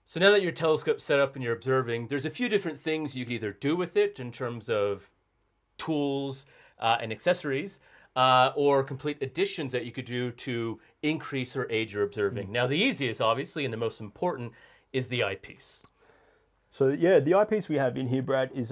So now that your telescope's set up and you're observing, there's a few different things you can either do with it in terms of tools and accessories, or complete additions that you could do to increase or aid your observing. Now, the easiest, obviously, and the most important is the eyepiece. So yeah, the eyepiece we have in here, Brad, is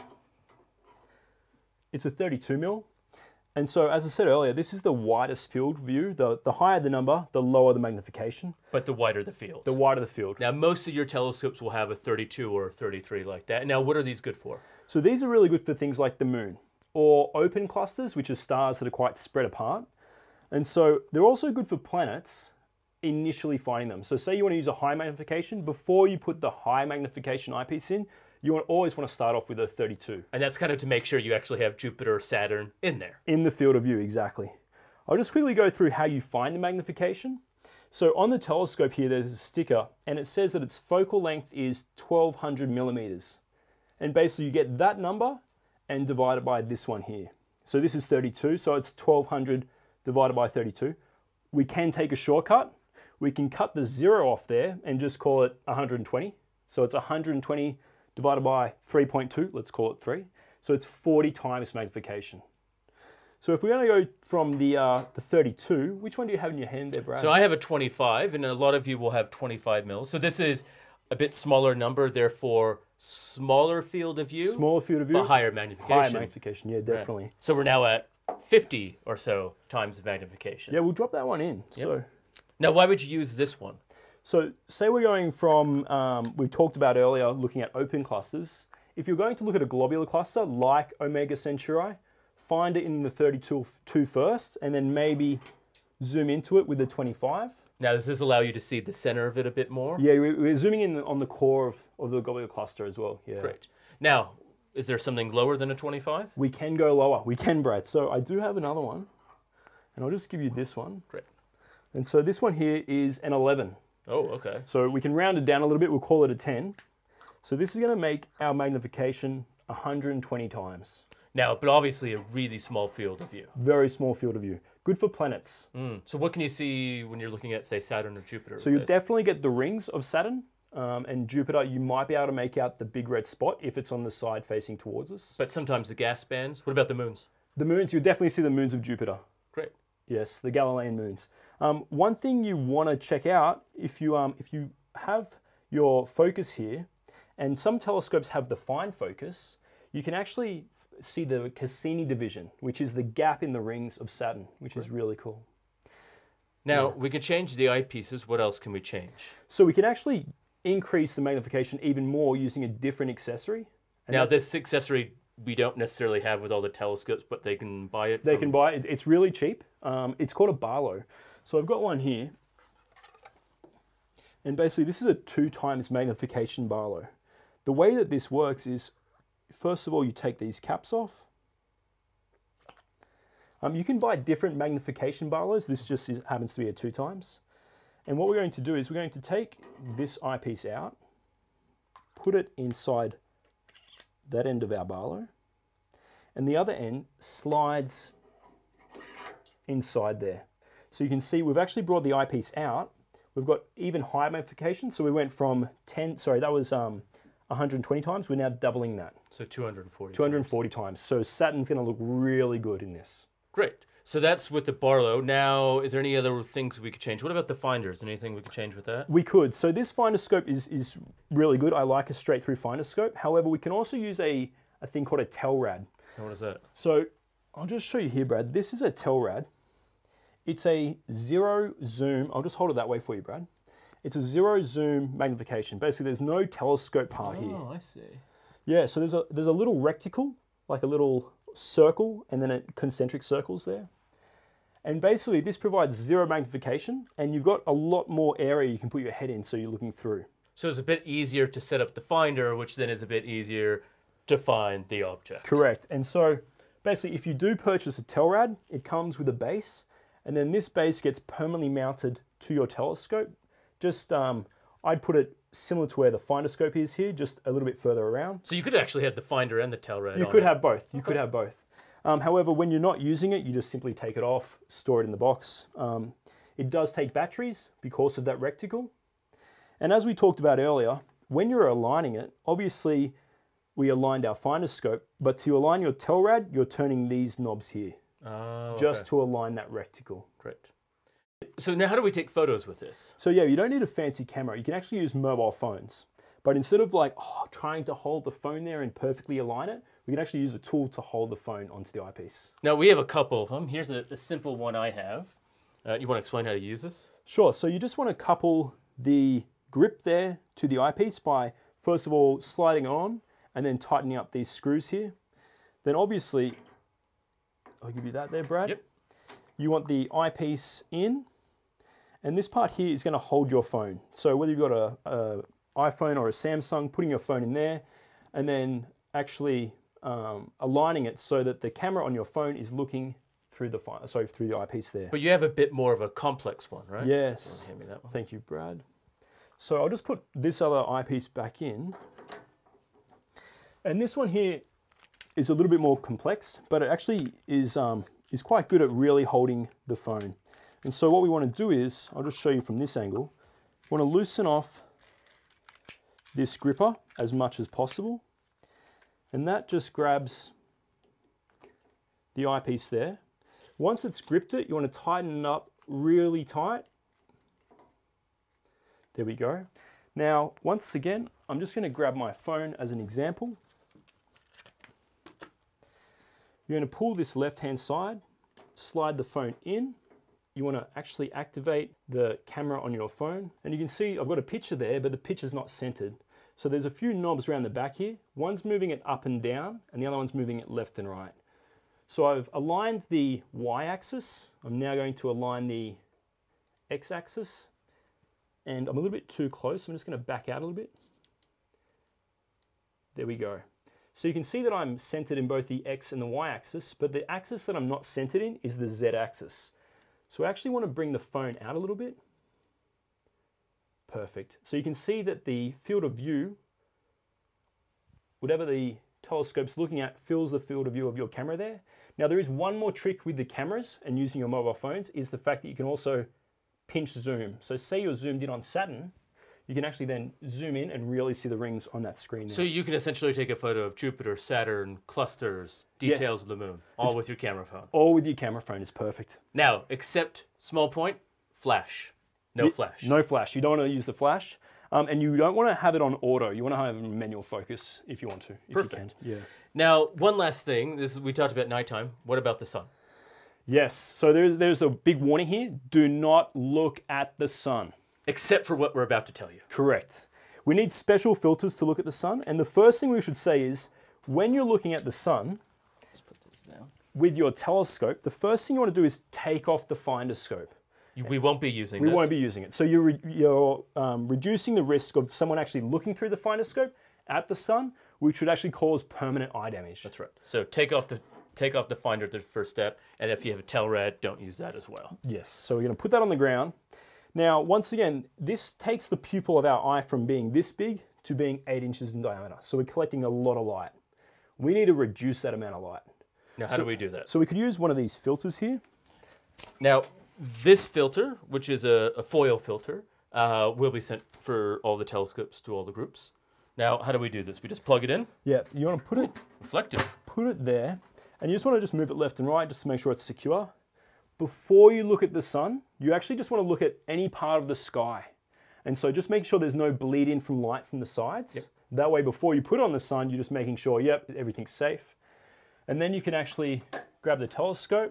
it's a 32mm. And so, as I said earlier, this is the widest field view. The higher the number, the lower the magnification. But the wider the field. The wider the field. Now, most of your telescopes will have a 32 or a 33 like that. Now, what are these good for? So these are really good for things like the moon, or open clusters, which are stars that are quite spread apart. And so they're also good for planets, initially finding them. So say you want to use a high magnification, before you put the high magnification eyepiece in, you always want to start off with a 32. And that's kind of to make sure you actually have Jupiter or Saturn in there. In the field of view, exactly. I'll just quickly go through how you find the magnification. So on the telescope here, there's a sticker, and it says that its focal length is 1200 millimeters. And basically you get that number and divide it by this one here. So this is 32, so it's 1200 divided by 32. We can take a shortcut. We can cut the 0 off there and just call it 120. So it's 120 divided by 3.2, let's call it 3. So it's 40 times magnification. So if we're going to go from the 32, which one do you have in your hand there, Brad? So I have a 25, and a lot of you will have 25 mils. So this is a bit smaller number, therefore smaller field of view. Smaller field of view. But higher magnification. Higher magnification, yeah, definitely. Right. So we're now at 50 or so times the magnification. Yeah, we'll drop that one in. Yep. So now, why would you use this one? So say we're going from, we talked about earlier, looking at open clusters. If you're going to look at a globular cluster like Omega Centauri, find it in the 32 first, and then maybe zoom into it with the 25. Now, does this allow you to see the center of it a bit more? Yeah, we're zooming in on the core of the globular cluster as well. Yeah. Great. Now, is there something lower than a 25? We can go lower. We can, Brad. So I do have another one, and I'll just give you this one. Great. And so this one here is an 11. Oh, okay. So we can round it down a little bit. We'll call it a 10. So this is going to make our magnification 120 times. Now, but obviously a really small field of view. Very small field of view. Good for planets. So what can you see when you're looking at, say, Saturn or Jupiter? So you definitely get the rings of Saturn and Jupiter. You might be able to make out the big red spot if it's on the side facing towards us. But sometimes the gas bands. What about the moons? The moons, you'll definitely see the moons of Jupiter. Great. Yes, the Galilean moons. One thing you want to check out, if you have your focus here, and some telescopes have the fine focus, you can actually see the Cassini division, which is the gap in the rings of Saturn, which is really cool. Now, we can change the eyepieces. What else can we change? So we can actually increase the magnification even more using a different accessory. And now, this accessory we don't necessarily have with all the telescopes, but they can buy it. They can buy it. It's really cheap. It's called a Barlow. So I've got one here. And basically, this is a 2 times magnification Barlow. The way that this works is, first of all, you take these caps off. You can buy different magnification Barlows. This just happens to be a 2 times. And what we're going to do is we're going to take this eyepiece out, put it inside that end of our Barlow, and the other end slides inside there. So you can see we've actually brought the eyepiece out. We've got even higher magnification. So we went from 120 times. We're now doubling that. So 240. 240 times. So Saturn's going to look really good in this. Great. So that's with the Barlow. Now, is there any other things we could change? What about the finders? Anything we could change with that? We could. So this finder scope is really good. I like a straight through finder scope. However, we can also use a thing called a Telrad. And what is that? So I'll just show you here, Brad. This is a Telrad. It's a 0 zoom. I'll just hold it that way for you, Brad. It's a 0 zoom magnification. Basically, there's no telescope part here. Oh, I see. Yeah, so there's a little reticle, like a little circle, and then concentric circles there. And basically, this provides 0 magnification, and you've got a lot more area you can put your head in, so you're looking through. So it's a bit easier to set up the finder, which then is a bit easier to find the object. Correct. And so basically, if you do purchase a Telrad, it comes with a base, and then this base gets permanently mounted to your telescope. Just, I'd put it similar to where the finder scope is here, just a little bit further around. So you could actually have the finder and the Telrad. You could have both. You could have both. However, when you're not using it, you just simply take it off, store it in the box. It does take batteries because of that reticle. And as we talked about earlier, when you're aligning it, obviously we aligned our finder scope, but to align your telrad, you're turning these knobs here. Oh, just to align that reticle. Great. So now how do we take photos with this? So yeah, you don't need a fancy camera. You can actually use mobile phones. But instead of like trying to hold the phone there and perfectly align it, we can actually use a tool to hold the phone onto the eyepiece. Now we have a couple of them. Here's a simple one I have. You want to explain how to use this? Sure. So you just want to couple the grip there to the eyepiece by first of all sliding it on and then tightening up these screws here. Then obviously, I'll give you that there, Brad. Yep. You want the eyepiece in, and this part here is going to hold your phone. So whether you've got a iPhone or a Samsung, putting your phone in there, and then actually aligning it so that the camera on your phone is looking through the through the eyepiece there. But you have a bit more of a complex one, right? Yes. Hand me that one. Thank you, Brad. So I'll just put this other eyepiece back in. And this one here is a little bit more complex, but it actually is quite good at really holding the phone. And so what we want to do is, I'll just show you from this angle, we want to loosen off this gripper as much as possible. And that just grabs the eyepiece there. Once it's gripped it, you want to tighten it up really tight. There we go. Now, once again, I'm just going to grab my phone as an example. You're going to pull this left-hand side, slide the phone in. You want to actually activate the camera on your phone. And you can see I've got a picture there, but the picture's not centered. So there's a few knobs around the back here. One's moving it up and down, and the other one's moving it left and right. So I've aligned the y-axis. I'm now going to align the x-axis. And I'm a little bit too close. I'm just going to back out a little bit. There we go. So you can see that I'm centered in both the x and the y-axis, but the axis that I'm not centered in is the z-axis. So I actually want to bring the phone out a little bit. Perfect. So you can see that the field of view, whatever the telescope's looking at, fills the field of view of your camera there. Now there is one more trick with the cameras and using your mobile phones, is the fact that you can also pinch zoom. So say you're zoomed in on Saturn, you can actually then zoom in and really see the rings on that screen there. So you can essentially take a photo of Jupiter, Saturn, clusters, details of the moon, all with your camera phone. All with your camera phone is perfect. Now, except small point, flash. No flash. No flash. You don't want to use the flash. And you don't want to have it on auto. You want to have manual focus if you want to. If Perfect. You can. Yeah. Now, one last thing. We talked about nighttime. What about the sun? Yes. So there's a big warning here. Do not look at the sun. Except for what we're about to tell you. Correct. We need special filters to look at the sun. And the first thing we should say is, when you're looking at the sun, let's put this down, with your telescope, the first thing you want to do is take off the finder scope. We won't be using this. We won't be using it. So you're reducing the risk of someone actually looking through the finder scope at the sun, which would actually cause permanent eye damage. That's right. So take off the finder at the first step, and if you have a telrad, don't use that as well. Yes. So we're going to put that on the ground. Now, once again, this takes the pupil of our eye from being this big to being 8 inches in diameter. So we're collecting a lot of light. We need to reduce that amount of light. Now, how do we do that? So we could use one of these filters here. Now, this filter, which is a foil filter, will be sent for all the telescopes to all the groups. Now, how do we do this? We just plug it in? Yeah, you want to put it... Reflective. Put it there, and you just want to move it left and right just to make sure it's secure. Before you look at the sun, you actually just want to look at any part of the sky. And so just make sure there's no bleed in from light from the sides. Yep. That way, before you put it on the sun, you're just making sure, yep, everything's safe. And then you can actually grab the telescope,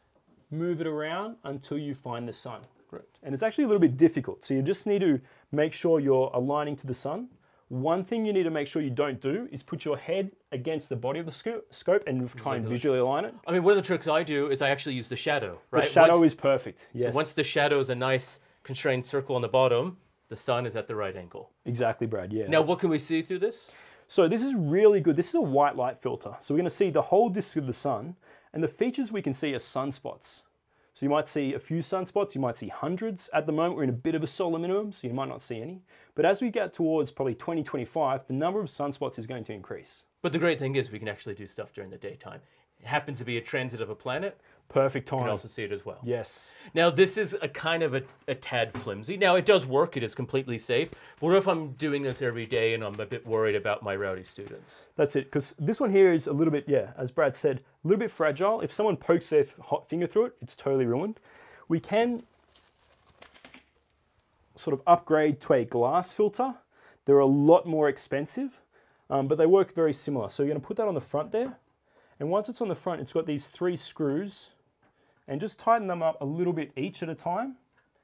move it around until you find the sun. Correct. And it's actually a little bit difficult. So you just need to make sure you're aligning to the sun. One thing you need to make sure you don't do is put your head against the body of the scope and try and visually align it. I mean, one of the tricks I do is I actually use the shadow, right? The shadow is perfect, yes. So once the shadow is a nice constrained circle on the bottom, the sun is at the right angle. Exactly, Brad, yeah. Now, what can we see through this? So this is really good. This is a white light filter. So we're going to see the whole disk of the sun, and the features we can see are sunspots. So you might see a few sunspots, you might see hundreds. At the moment, we're in a bit of a solar minimum, so you might not see any. But as we get towards probably 2025, the number of sunspots is going to increase. But the great thing is we can actually do stuff during the daytime. happens to be a transit of a planet, Perfect you time. can also see it as well. Yes. Now, this is a kind of a tad flimsy. Now, it does work. It is completely safe. But what if I'm doing this every day and I'm a bit worried about my rowdy students? That's it, because this one here is a little bit, yeah, as Brad said, a little bit fragile. If someone pokes their hot finger through it, it's totally ruined. We can sort of upgrade to a glass filter. They're a lot more expensive, but they work very similar. So you're going to put that on the front there. And once it's on the front, it's got these 3 screws, and just tighten them up a little bit each at a time.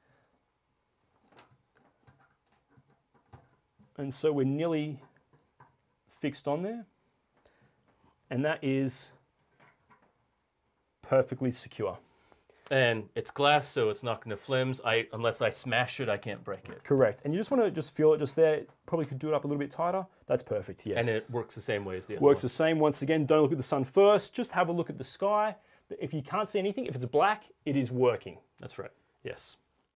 And so we're nearly fixed on there. And that is perfectly secure. And it's glass, so it's not going to flimse. Unless I smash it, I can't break it. Correct. And you just want to just feel it just there. Probably could do it up a little bit tighter. That's perfect, yes. And it works the same way as the other Works one. the same. Once again, don't look at the sun first. Just have a look at the sky. If you can't see anything, if it's black, it is working. That's right. Yes.